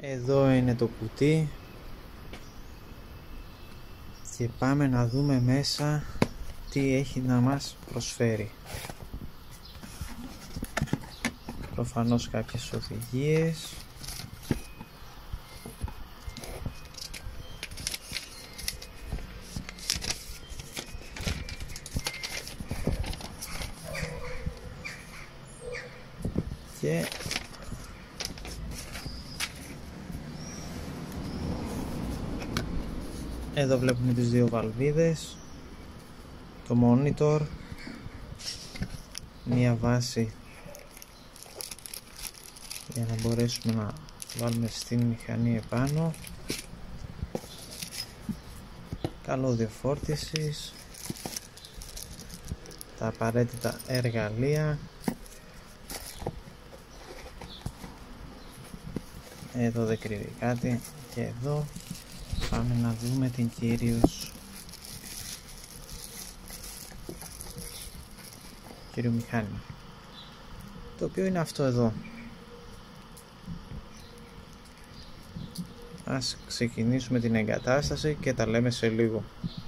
Εδώ είναι το κουτί και πάμε να δούμε μέσα τι έχει να μας προσφέρει. Προφανώς κάποιες οδηγίες. Και εδώ βλέπουμε τις δύο βαλβίδες, το monitor, μία βάση για να μπορέσουμε να βάλουμε στην μηχανή επάνω, καλώδιο φόρτισης, τα απαραίτητα εργαλεία. Εδώ δεν κρύβει κάτι και εδώ πάμε να δούμε την κύριο μηχάνημα, το οποίο είναι αυτό εδώ. Ας ξεκινήσουμε την εγκατάσταση και τα λέμε σε λίγο.